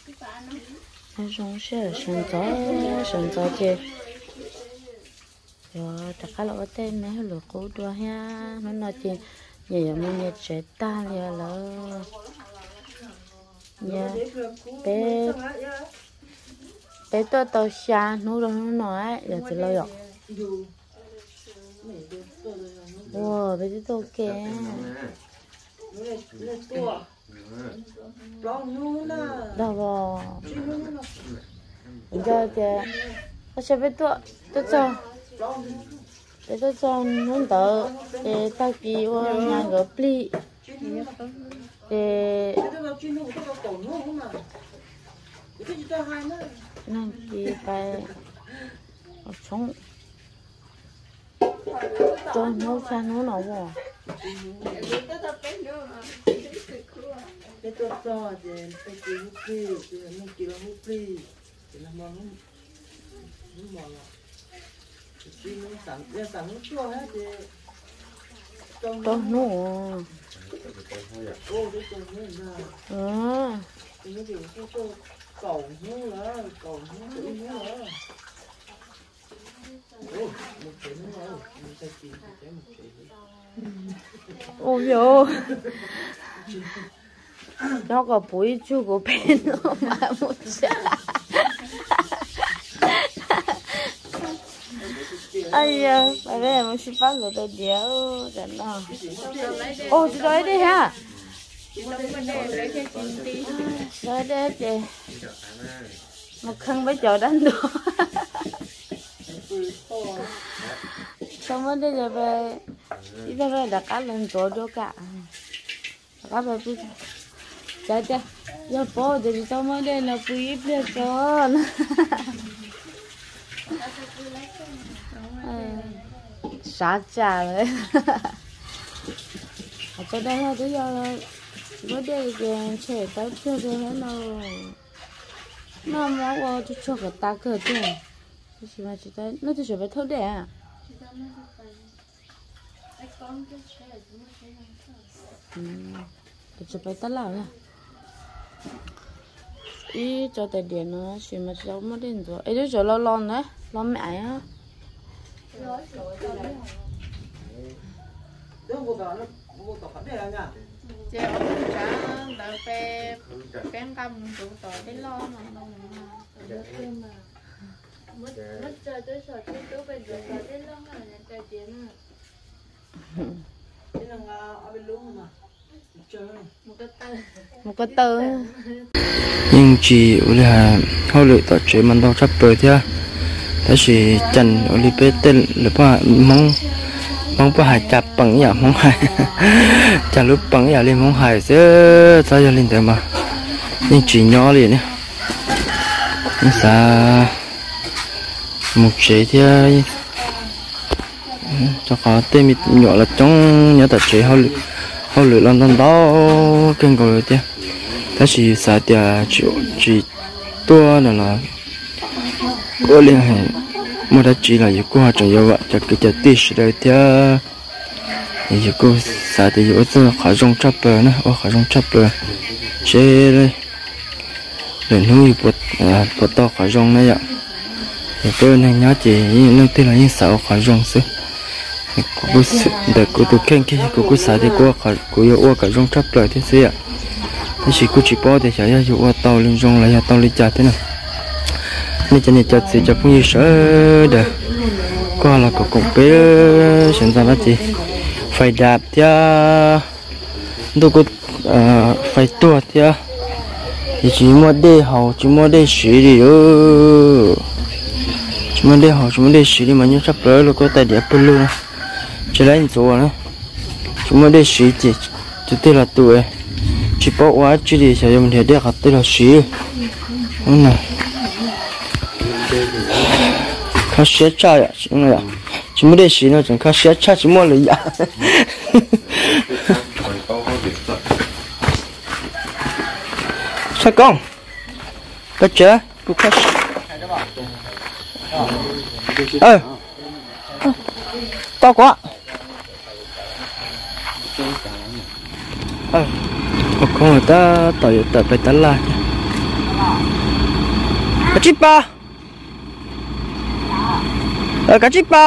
nó rong sẽ sân gió chơi rồi tất cả là cái tên này là cố đua ha nó nói chuyện nhiều mà nhiều trẻ ta liền là nhà bé bé tôi tao xa nó rồi nó nói giờ từ lâu rồi wow bé tôi kìa đâu rồi giờ kìa có sao bé tôi cho để tôi cho nó đỡ để tao kêu nhà gỡ pli để năng kêu cái sống cho nó cha nó nào mà cái tôi cho thì tôi kêu hút pli thì nó kêu hút pli thì nó mong nó mong chỉ nó sẵn chua hết thì cho nó ô cái tôi nữa thì nó kiểu cái cầu nó là cầu nó tự nó là một cái nó là mình sẽ chỉ cái một cái ôi yo nó có bụi chú của bên nó mà một sao ai à bà đây mà xin phát rồi tôi đéo rồi nó ô chị nói đi ha rồi đây chị một khăn với chợ đánh đồ xong rồi đây giờ về đi về đặt cá lên chỗ đó cả cá về bây giờ chơi giờ bỏ thì xong rồi đây là quý biết cho sát trà đấy ở chỗ đây là bây giờ bữa đây thì trẻ tới chưa rồi hết đâu nó máu vào cho cái ta cơ chứ chỉ mà chỉ tới nó chỉ phải thâu đẻ à chỉ phải tắt lão nha ý cho tài điện nó chỉ mà cháu mất điện rồi ấy cho lo lon đấy lo mẹ á chị ông trả đợi về kén cầm tụ tội đến lo mà mất trời tới sợ cái tú bây giờ sợ đến lo mà nhận trời tiền cái là ở bên luôn mà một cái tơ nhưng chỉ là họ lựa tổ chế mình đâu chấp bơi thế đó chỉ chân ở bên tên là bao mong bao hải chặt bằng nhà mong hải chặt lúc bằng nhà lên mong hải chứ sao cho lên thế mà nhưng chỉ nhỏ liền nhé nhưng sao một chế thì cho họ tên mịt nhỏ là trong nhớ tổ chế họ lựa lần đó kênh cầu thế đó chỉ sao thì chỉ tua là có liên hệ mà đã chỉ là yêu cô trong yêu vợ cho cái chợ tít rồi thì yêu cô sao thì yêu tôi khỏi trong chấp bờ nữa khỏi trong chấp bờ chế đây để nuôi bột to khỏi trong này ạ thì tôi này nhớ chỉ nâng tên là những sáu khỏi trong xứ cô để cô tôi khen cái cô sao thì cô yêu ô khỏi trong chấp bờ thế xí ạ thế chỉ cô chỉ bỏ để cho yêu ô tàu lên trong lại tàu lên chợ thế nào nên cho nên cho chị cho cũng như sợ được qua là có cũng biết hiện ra là gì phải đạp theo đâu có phải tua theo thì chỉ mua đê hậu chỉ mua đê xí đi chỉ mua đê hậu chỉ mua đê xí đi mà như sắp tới là có tài đẹp luôn chỉ lấy chỗ nữa chỉ mua đê xí chỉ tên là tuổi chỉ bỏ quá chỉ để cho mình thấy đẹp hạt tên là xí đúng này khá xé cha ya chứ này chỉ mới để xí nó chẳng khá xé cha chỉ mua lấy ya sao con có chưa cũng khá to quá một con người ta tỏi phải tán lại Cá chip ba. Cá chip ba.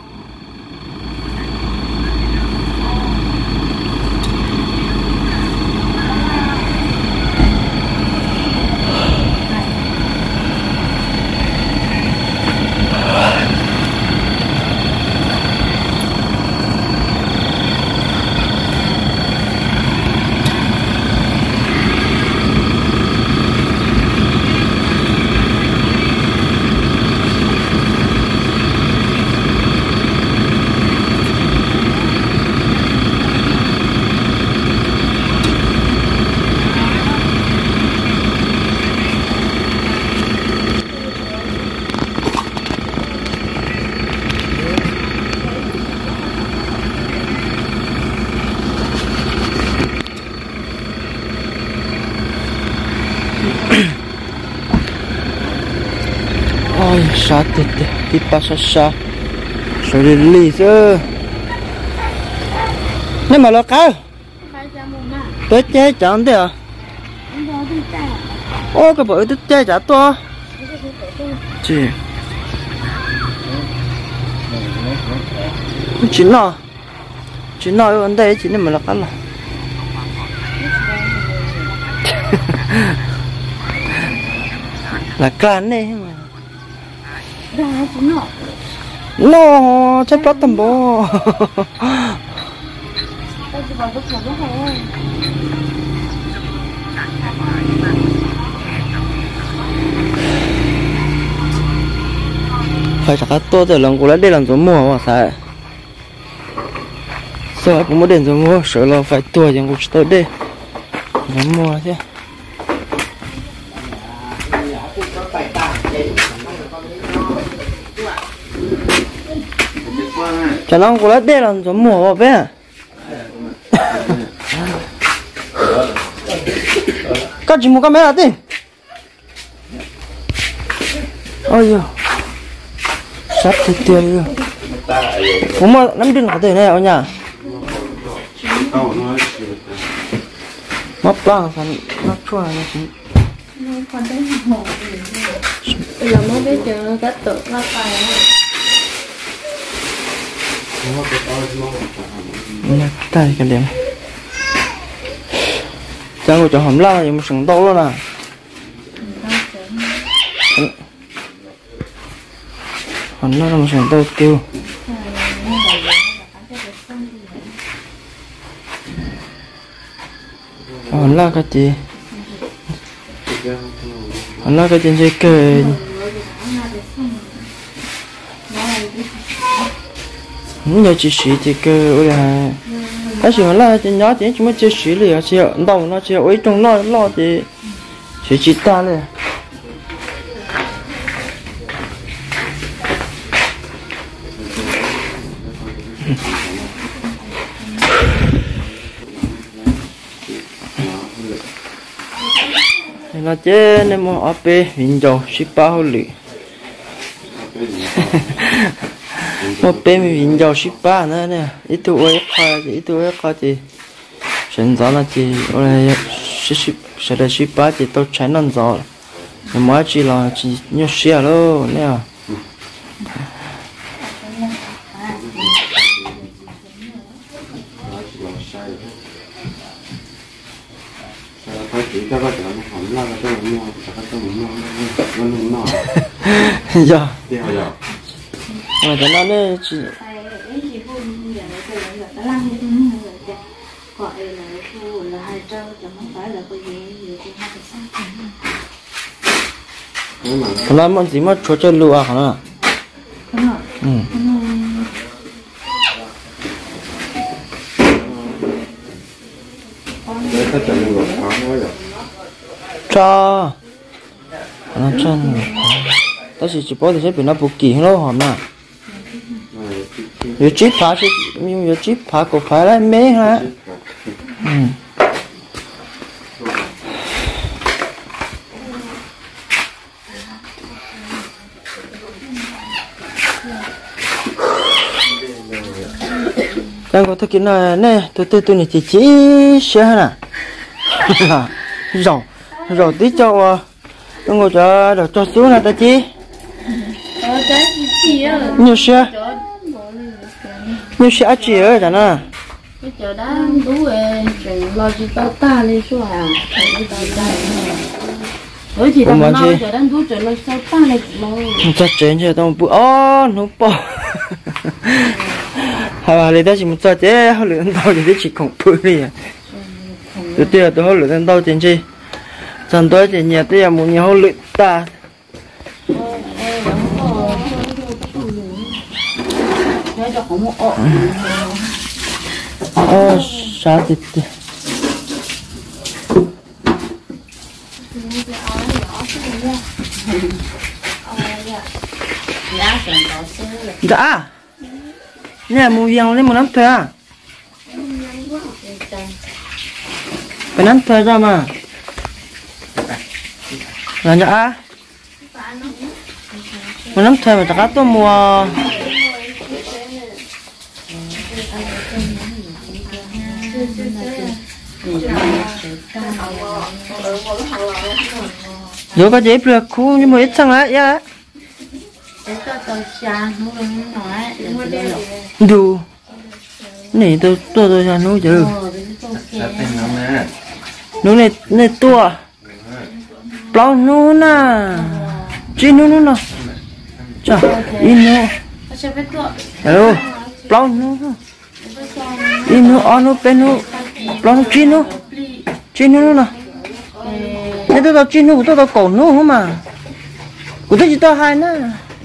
Ôi sao tít ba sao sao đi lì chứ nhưng mà nó cá tới chơi chẳng thế à ô cái bữa tới chơi chả to chị chỉ nói vấn đề chỉ nên mà nó cá là là can đấy mà nó chắc bắt tầm bò phải chắc to từ lần của nó đi làm giống mua mà sao sao cũng muốn đến giống mua sợ là phải tua chẳng cũng tới đây giống mua chứ chả nó của nó đây là giống mùa vậy à các chị mua camera đi ôi giời sắp thì tiêu rồi cũng mà nắm đinh có thể này ở nhà mất bao phần mất chua này chị bây giờ mới biết chờ cái tượng nó phải tay cái điểm chẳng có chỗ hầm la gì mà sừng to luôn à hầm nó là một sừng to tiêu hầm la cái gì hầm la cái gì chơi cười nhớ chỉ xí thì cơ ôi là cái gì mà là chỉ nhớ chỉ mới chỉ xí liền chỉ đâu nó chỉ ở trong nó lo thì chỉ ta liền nó chế nên mua ở bên hình dầu ship bao lì một bên mình giàu ship ba nữa nè ít tuổi thì hiện giờ là chỉ ở ship sẽ là ship ba thì tôi chạy non rồi nhưng mà chỉ là chỉ nhiều xe luôn nè giờ mà cái nó đấy chị nó món gì mà cho chơi lụa hả nó cho nó cho ta chỉ bỏ thì sẽ bị nó buộc kỳ nó hòm nè nếu chip phá chứ nhưng nếu chip phá có phải là mê hả đang có thực hiện này nè tôi này chỉ xe nè rồi tí cho Đông ngồi cho xuống là ta chi nhiều xe chị ơi chả nè cái chỗ đó đủ rồi lo chỉ tao ta lên số à rồi thì tao nói chỗ đó đủ rồi lo sao ta lên lo chắc chắn chứ tao bự nó bỏ hà lấy ta chỉ một giờ chứ họ lựa tao thì chỉ không bự đi à đầu tiên tôi họ lựa tao tiền chi chẳng tôi chỉ nhà tôi muốn nhà họ lựa ta sao thì dạ nè mua vàng lên một năm thuê à phải năm thuê ra mà là dạ một năm thuê mà chắc tôi mua rồi có dễ được khu nhưng mà ít sang lại ya đủ này tôi ra nuôi chứ nuôi này tua bao nuôi na chỉ nuôi nó chà in nuôi hello bao nuôi in nuôi on nuôi bên nuôi bao nuôi chỉ nuôi nè nếu tôi chỉ nuôi tôi cổ nuôi không mà của tôi chỉ to hai nè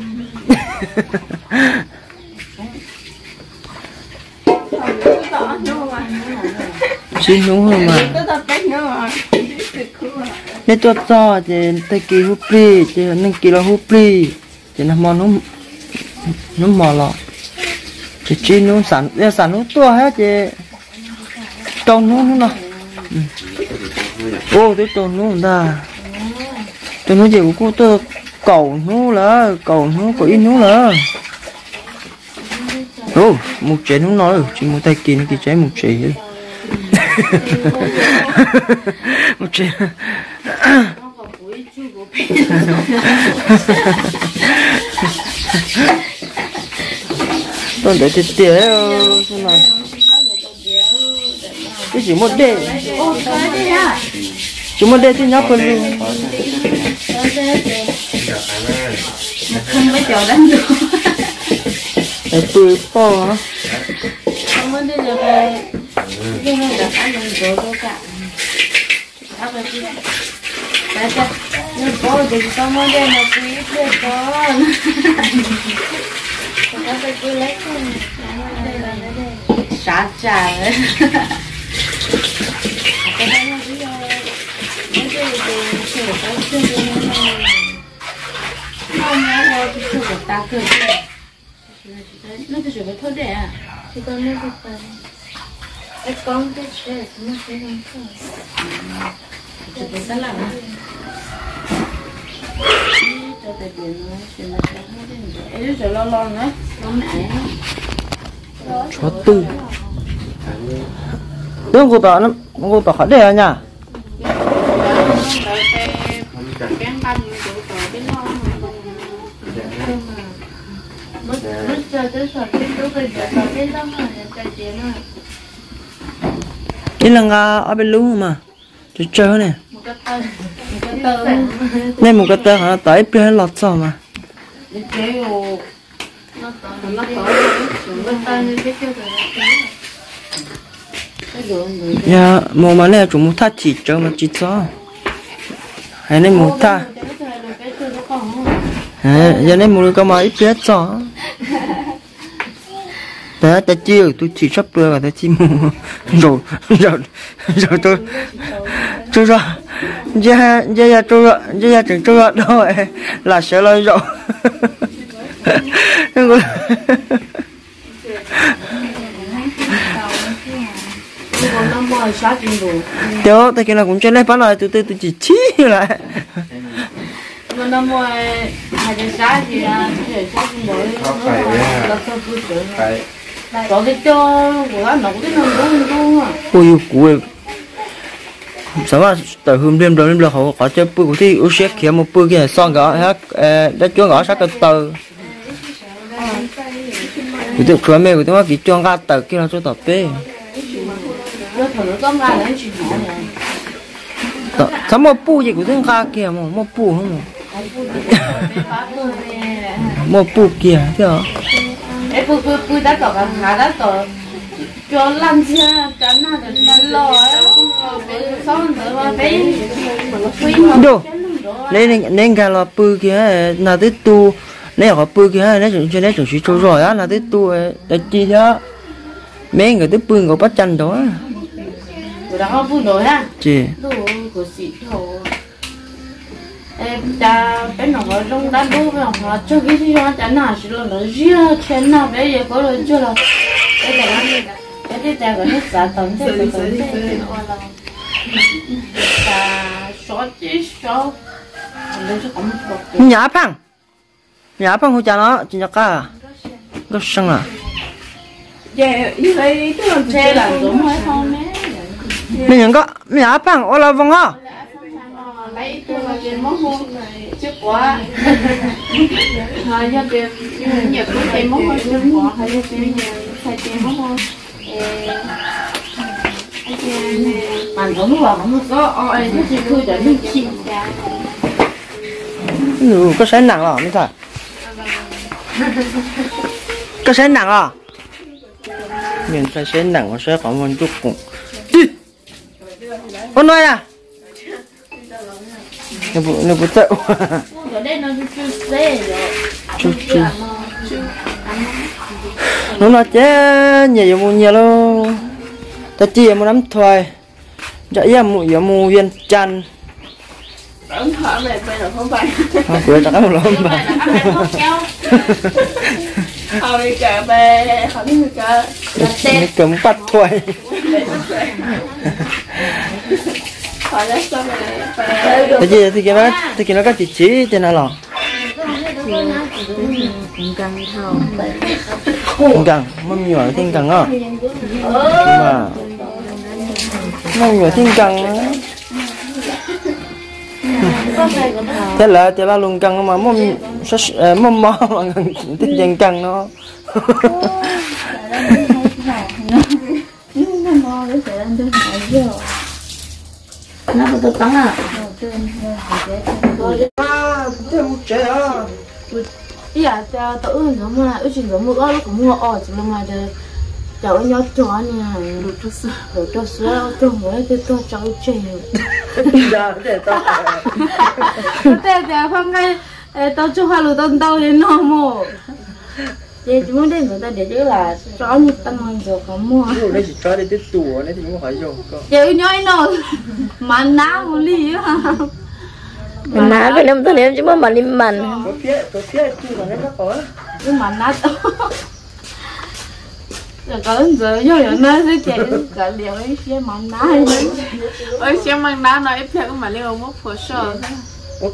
chỉ nuôi không mà nếu tôi to thì tôi kêu hút đi thì nên kêu là hút đi thì nó mòn nó mò lọ chỉ nuôi sản nuôi to hết thì trồng nuôi nè ô tôi trồng nuôi ta tôi nói gì của cô tôi cầu nuôi là cầu nuôi có ít nuôi là ô một trái nó nói chỉ một tay kia cái trái một trái một trái tôi để tiền tiền xem nào cái chỉ một đề chỉ một đề thì nhóc con luôn không mấy chỗ đánh được để tôi po hả không có đi được về cái này là phải dùng rồi đâu cả sao vậy chị tại sao nếu có thì tao mới đây là quý để con tao phải cứ lấy con đây là đây sát chả đấy cái này là bây giờ cái gì thì sửa tao chưa không nhớ thì sửa ta cười nó cái sửa cái thôi đấy à chỉ còn nước bột bẩn cái con cái sữa nó sẽ không có sửa cái sao làm cho cái điện nó sửa nó sẽ không có cái sửa lo nữa nó mẹ chó tư đừng có tỏ khó đề nha mất giờ tới sọt cái túi cái giờ sọt cái lông rồi cái gì mà cái là ngà ở bên lúa mà chơi này một cái tơ nên một cái tơ hả tới bên lọt sao mà cái kêu nó cái tơ như cái kêu ya một mà này chúng một thắt chỉ cho mà chỉ cho hay nên một thắt giờ nên một cái mà ít biết cho thế ta chiêu tôi chỉ sắp bữa và ta chỉ mua rồi tôi ra giờ chừng tôi đâu là sợ lời rồi Chứ tại kia là cũng chơi lấy bán lại tôi chỉ chí lại mà năm mua hai cái giá thì là để giá thì mới là không cứ chơi có cái cho của nó cái nó cũng à ôi cùi sao mà từ hôm đêm rồi là họ có chơi bự của thì u xếp kia một bự kia xong gõ hết đã chúa gõ sát cái tờ của tôi chúa mẹ của tôi cái chuông gà tờ kia là cho tập bê sao mà bự gì của tôi gà kia mà bự không mà bự kia thế à cái bự đã tỏ cả khá đã tỏ cho làm gì cho nó được nhanh lo xong rồi bé đồ nên cái là bự kia là tới tu nếu họ bự kia nếu chúng cho nên chúng chỉ cho rồi á là tới tu để chi đó mấy người tới bự người bắt chân đó rồi đó bự rồi ha chị đồ của chị thầu em ta bé nó vào trong đá đu vào họ cho cái gì đó chả nào chỉ là nó riêng chén nào bé giờ có rồi chưa là cái này cái ta có hết giá tấm thế cái tấm thế ta số chứ số nhà phăng hồi cha nó chỉ nhắc cả rất sang à dạ như vậy tức là xe là đúng hay không đấy mình nhận có nhà phăng ở là vòng á lấy tôi là trên món mua trước quá rồi cho tiền nhập cái tiền món mua trước quá hay cho tiền xài tiền món mua mà cũng vào không có oi nó chỉ cứ để nó chìm ra có sẽ nặng à mấy thằng có sẽ nặng à mình phải sẽ nặng sẽ có một chút cũng đi con nói à nó bự tẹo ở đây nó chưa xe rồi chú nó nói chứ nhiều mua nhiều luôn ta chia một nắm thôi dạ em mua viên chăn Ấn thở về bây giờ không phải. không quên ta không lắm bà Họ đi chợ về họ đi chợ nó cấm bắt thôi họ lấy xong rồi cái gì thì nó có chỉ trên nào lò thiên càng mâm nhỏ thiên càng á mà mâm nhỏ thiên càng thế là luôn càng mà mâm mò mà thiên càng càng nó nó có tự tăng à dạ ta tự nó mà ở trên đó mua nó cũng mua ở chỉ mà để cháu nhớ cho nè đồ cho sữa cho mới để tôi cháu chơi dạ để tao để không ngay tao cho hoa lúa tao đến nó mua để chúng muốn đến người ta để chứ là chó như tăng hơn rồi có mua đây chỉ cho để tiếp tủ này thì cũng phải dùng cơ giờ nhói nó mà ná một ly á má cái năm tôi ném chứ mà đi mặn có phía chưa còn nó có nhưng mà ná giờ có giờ nhói nó sẽ chạy cả liều ấy phía mà ná ơi xem mang đá nói ít theo mà liều mất phổ sơ có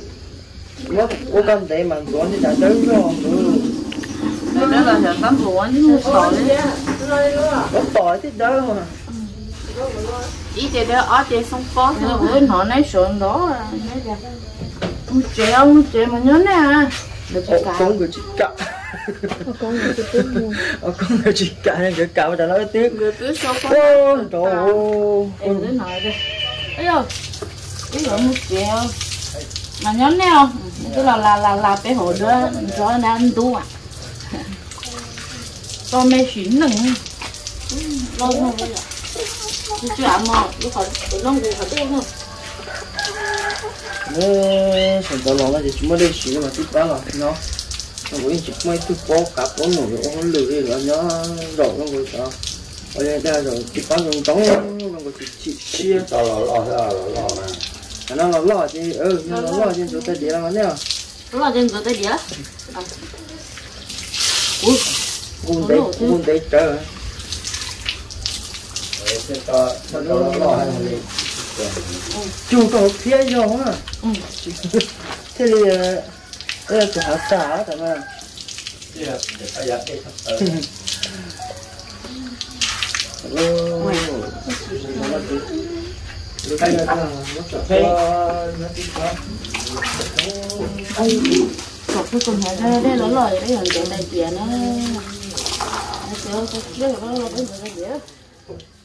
con để mà con thì đã tới rồi đó là giờ tắm rửa chứ mua sỏi có tỏi thì đỡ mà ý chị đó ở chị xong có rồi với nó nấy sườn đó nó trẻ mà nhớ nè con người chị cả con người chị cả nên chị cả mà đã nói tiếng người cứ số có trời ơi em tới nói đi ấy rồi cái rồi một triệu mà nhớ nè không tức là cái hồ đó cho nó ăn tu à con mẹ xỉn nừng lâu không bây giờ chưa ăn mà lúc họ lâu rồi họ tiêu không nè sản phẩm lòng là gì chúng mới đi xỉn mà tiếp đó là nó cũng chụp mấy thứ có cả có nổi nó lười rồi nó rồi nó rồi sao ở đây ra rồi tiếp đó dùng trống nó có chị chia nó lo chứ nó lo chứ rồi tay đĩa là nhá lo trên rồi tay đĩa buồn đấy trời chú có phía vô hả thế thì đây là của hạt xả cả mà Cái này là nó sẽ nó chỉ có cột cái cùng hệ đây lỡ lời đấy là chuyện này chuyện nó sẽ có cái nó là cái gì đó